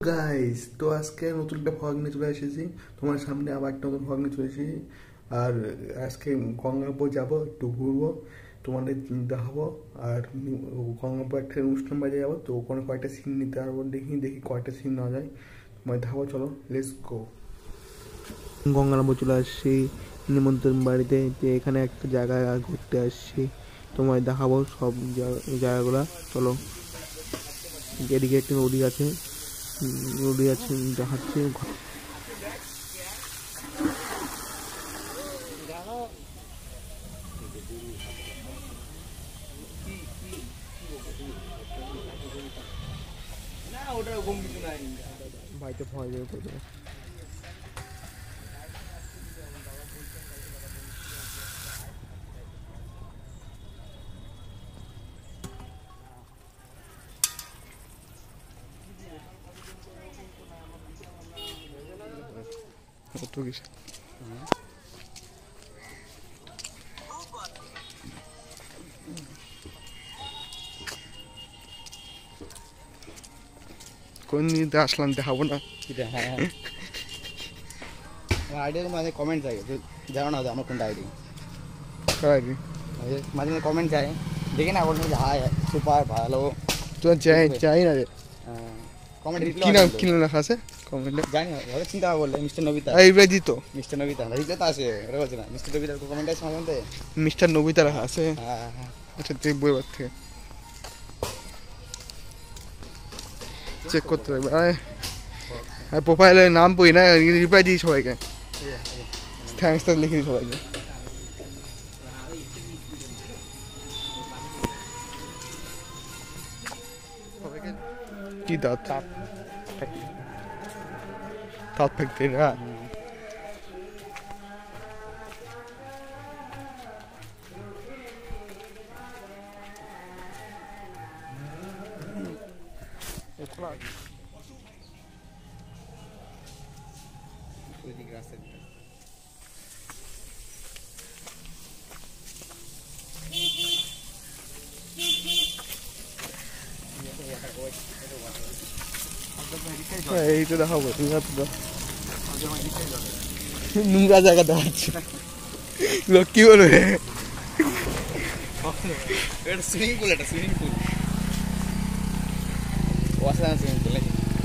Guys, তো আজকে নতুন একটা ভ্লগ নিয়ে চলে এসেছি তোমার সামনে, আবার একটা নতুন ভ্লগ নিয়ে চলে এসেছি। আর আজকে গঙ্গাপুর যাব, একটু ঘুরবো, তোমাদের দেখাবো। আর গঙ্গাপুর একটা অনুষ্ঠান বাজে যাবো, তো ওখানে কয়েকটা সিন নিতে পারবো, দেখি কয়েকটা সিন নেওয়া যায়, তোমায় দেখাবো। চলো লেটস গো। গঙ্গারামপুর চলে আসছি নিমন্ত্রণ বাড়িতে, যে এখানে একটা জায়গায় ঘুরতে আসছি, তোমায় দেখাবো সব জায়গাগুলো। চলো, এদিকে একটা নদী আছে দেখাচ্ছি। বাড়িতে ভয় যাবে তো কোন নিতে আসলাম দেখাবো না। হ্যাঁ, আইডিয়ার মাঝে কমেন্ট যায়, জানো না আমার কোনটা আইডি, আইডি মাঝে মাঝে কমেন্ট যায়, দেখি না বলতে হাই সুপার ভালো, তো চাই না রে কমেন্ট কি নাম লেখা আছে কমেন্টে জানি না, ওরা চিন্তা বললে মিস্টার নবিতা, এইবারই তো মিস্টার নবিতা রিপ্লাই তো আছে, ওরা বলছে না মিস্টার নবিতার কমেন্ট আছে মাঝে মধ্যে, মিস্টার নবিতা লেখা আছে। হ্যাঁ হ্যাঁ, আচ্ছা দেখবো এবার থেকে, চেক করতে হবে। আর প্রোফাইলে নাম পড়ি না, রিপ্লাই দিই সবাইকে, থ্যাঙ্কস তো লিখে দিই সবাইকে। কি দাঁত দাঁত ফ্যাক্টরি না? এইটা দেখাবো, নোংরা জায়গা দেখাচ্ছে, লোক কি বলবে? সুইমিং পুল, এটা সুইমিং পুল, অসাধারণ সুইমিং পুল।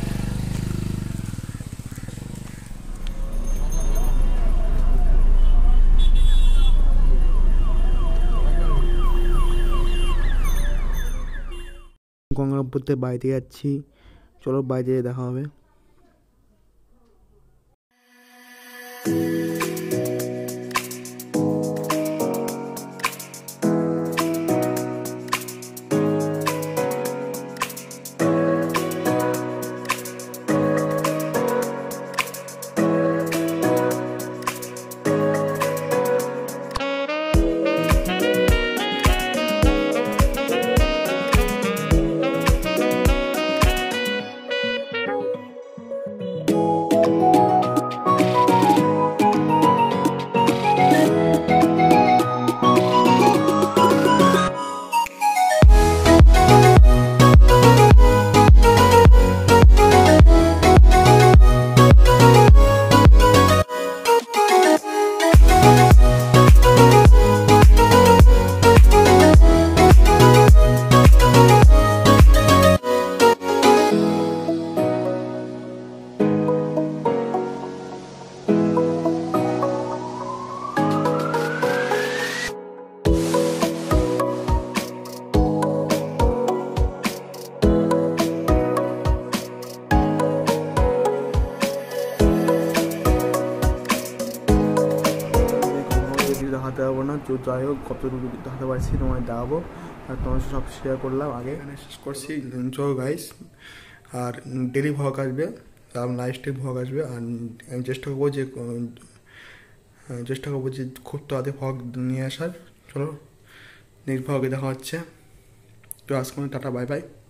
গঙ্গারামপুরতে বাড়িতে যাচ্ছি, চলো বাইরে দেখা হবে। দেখাতে পারবো না, তো যাই হোক কতটুকু দেখাতে পারছি তোমায় দেখাবো, আর তোমার সব শেয়ার করলাম আগে। এখানে শেষ করছি, চলো গাইস। আর ডেলি ভ্লগ আসবে, লাইভ স্ট্রিম ভ্লগ আসবে, আর আমি চেষ্টা করবো যে খুব তাড়াতাড়ি ভ্লগ নিয়ে আসার। চলো নেক্সট ভ্লগে দেখা হচ্ছে, তো আজকে টাটা, বাই বাই।